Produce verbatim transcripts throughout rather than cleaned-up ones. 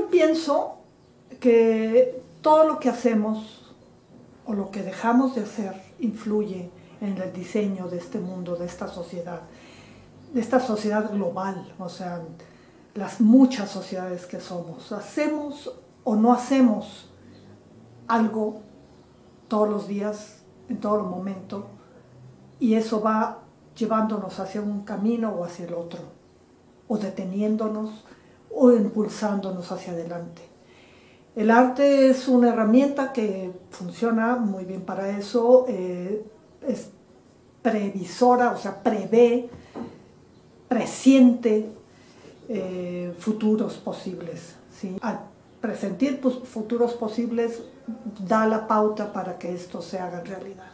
yo pienso que todo lo que hacemos o lo que dejamos de hacer influye en el diseño de este mundo, de esta sociedad, de esta sociedad global, o sea, las muchas sociedades que somos. Hacemos o no hacemos algo todos los días, en todo momento, y eso va llevándonos hacia un camino o hacia el otro, o deteniéndonos o impulsándonos hacia adelante. El arte es una herramienta que funciona muy bien para eso, eh, es previsora, o sea, prevé, presiente eh, futuros posibles, ¿sí? Al presentir pues, futuros posibles, da la pauta para que esto se haga realidad.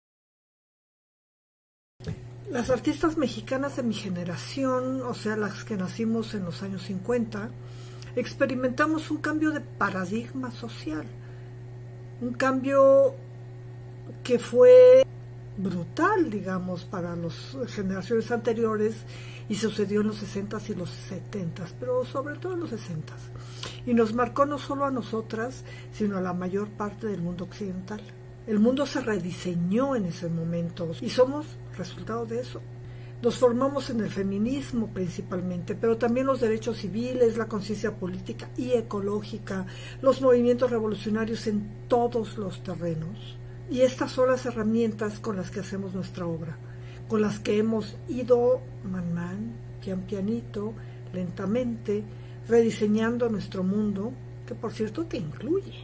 Las artistas mexicanas de mi generación, o sea, las que nacimos en los años cincuenta, experimentamos un cambio de paradigma social, un cambio que fue brutal, digamos, para las generaciones anteriores y sucedió en los sesentas y los setentas, pero sobre todo en los sesentas. Y nos marcó no solo a nosotras, sino a la mayor parte del mundo occidental. El mundo se rediseñó en ese momento y somos resultado de eso. Nos formamos en el feminismo principalmente, pero también los derechos civiles, la conciencia política y ecológica, los movimientos revolucionarios en todos los terrenos. Y estas son las herramientas con las que hacemos nuestra obra, con las que hemos ido man man, pian pianito, lentamente, rediseñando nuestro mundo, que por cierto te incluye.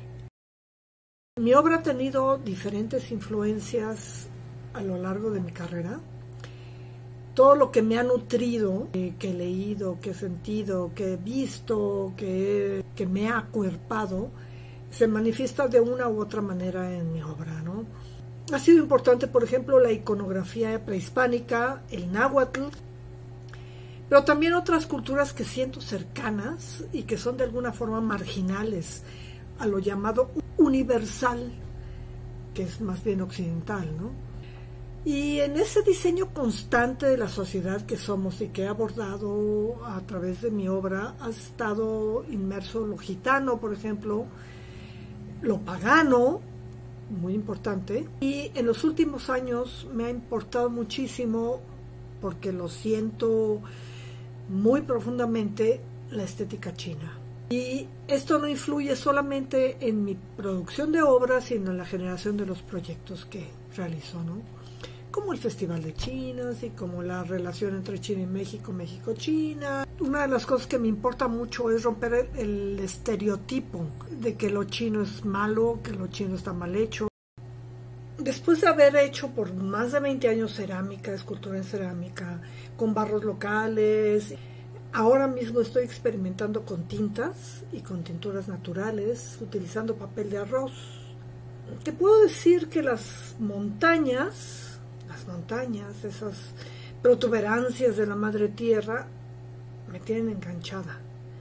Mi obra ha tenido diferentes influencias a lo largo de mi carrera. Todo lo que me ha nutrido, eh, que he leído, que he sentido, que he visto, que, que me ha acuerpado, se manifiesta de una u otra manera en mi obra, ¿no? Ha sido importante, por ejemplo, la iconografía prehispánica, el náhuatl, pero también otras culturas que siento cercanas y que son de alguna forma marginales a lo llamado universal, que es más bien occidental, ¿no? Y en ese diseño constante de la sociedad que somos y que he abordado a través de mi obra, ha estado inmerso lo gitano, por ejemplo, lo pagano, muy importante, y en los últimos años me ha importado muchísimo, porque lo siento muy profundamente, la estética china. Y esto no influye solamente en mi producción de obras, sino en la generación de los proyectos que realizo, ¿no? Como el Festival de Chinas y como la relación entre China y México, México-China. Una de las cosas que me importa mucho es romper el, el estereotipo de que lo chino es malo, que lo chino está mal hecho. Después de haber hecho por más de veinte años cerámica, escultura en cerámica, con barros locales, ahora mismo estoy experimentando con tintas y con tinturas naturales, utilizando papel de arroz. Te puedo decir que las montañas... las montañas, esas protuberancias de la madre tierra, me tienen enganchada.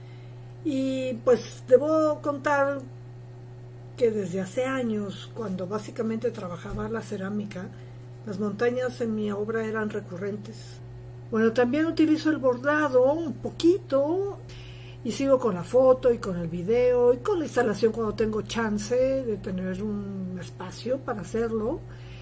Y pues debo contar que desde hace años, cuando básicamente trabajaba la cerámica, las montañas en mi obra eran recurrentes. Bueno, también utilizo el bordado un poquito, y sigo con la foto y con el video y con la instalación cuando tengo chance de tener un espacio para hacerlo.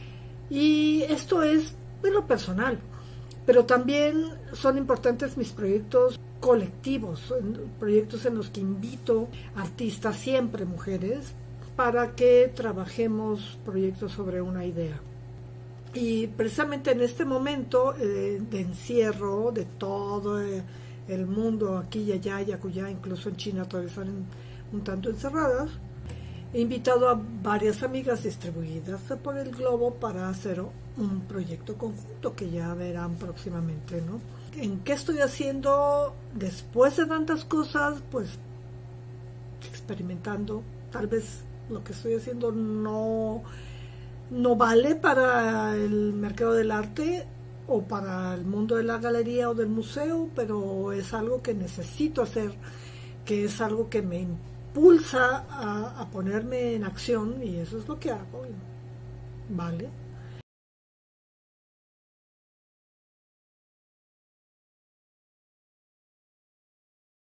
Y esto es de lo personal, pero también son importantes mis proyectos colectivos, proyectos en los que invito artistas, siempre mujeres, para que trabajemos proyectos sobre una idea. Y precisamente en este momento eh, de encierro de todo el mundo, aquí y allá y acullá, incluso en China todavía están un tanto encerradas, he invitado a varias amigas distribuidas por el globo para hacer un proyecto conjunto que ya verán próximamente, ¿no? ¿En qué estoy haciendo después de tantas cosas? Pues experimentando. Tal vez lo que estoy haciendo no, no vale para el mercado del arte o para el mundo de la galería o del museo, pero es algo que necesito hacer, que es algo que me impulsa a, a ponerme en acción, y eso es lo que hago, ¿vale?